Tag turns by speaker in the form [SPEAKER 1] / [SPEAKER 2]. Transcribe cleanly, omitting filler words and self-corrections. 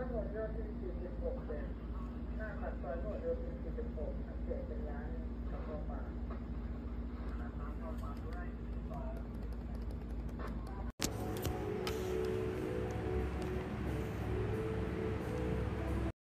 [SPEAKER 1] ถนนโยธิน46เป็นหน้าปากซอยพหลโยธิน46เสียเป็นร้าน